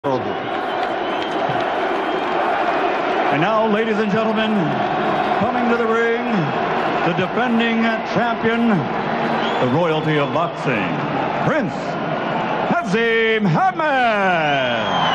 And now, ladies and gentlemen, coming to the ring, the defending champion, the royalty of boxing, Prince Hazim Hamad.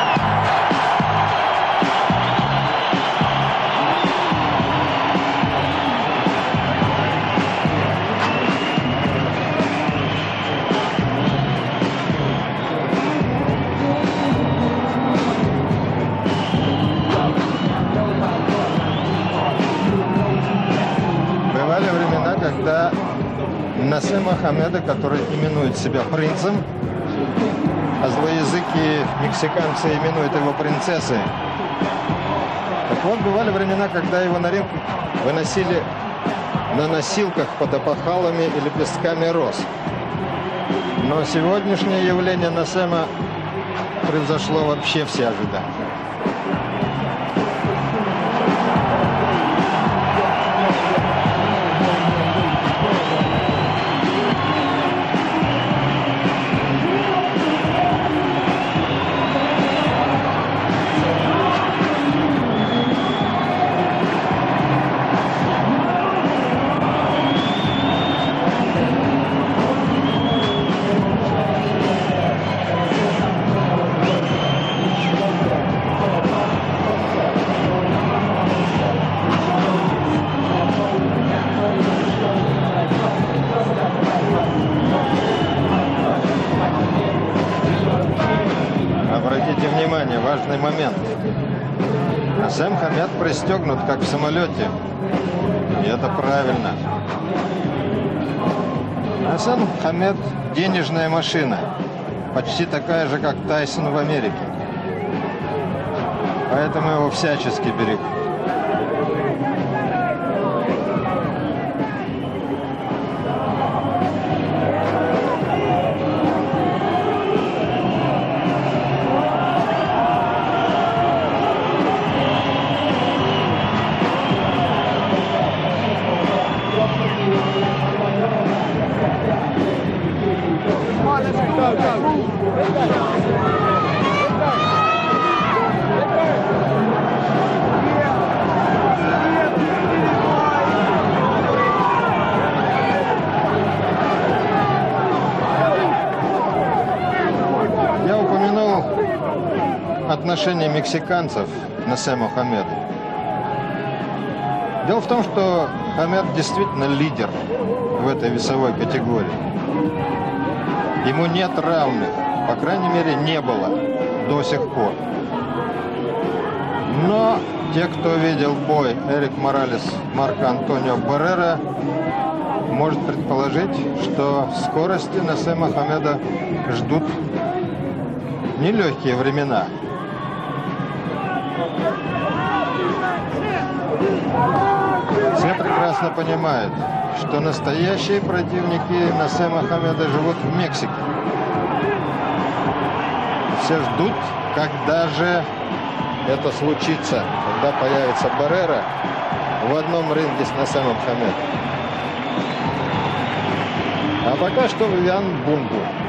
Бывали времена, когда Насема Хамеда, который именует себя принцем, а злоязыки мексиканцы именуют его принцессой. Так вот, бывали времена, когда его на ринг выносили на носилках под опахалами и лепестками роз. Но сегодняшнее явление Насема превзошло вообще все ожидания. Обратите внимание, важный момент. Насем Хамед пристегнут, как в самолете. И это правильно. Насем Хамед – денежная машина. Почти такая же, как Тайсон в Америке. Поэтому его всячески берегут. Я упомянул отношение мексиканцев к Насему Хамеду. Дело в том, что Хамед действительно лидер в этой весовой категории. Ему нет равных, по крайней мере, не было до сих пор. Но те, кто видел бой Эрик Моралес, Марко Антонио Баррера, может предположить, что в скорости Насема Хамеда ждут нелегкие времена. Все прекрасно понимают, что настоящие противники Насема Хамеда живут в Мексике. Все ждут, когда же это случится, когда появится Баррера в одном ринге с Насемом Хамедом. А пока что Вивиан Бунду.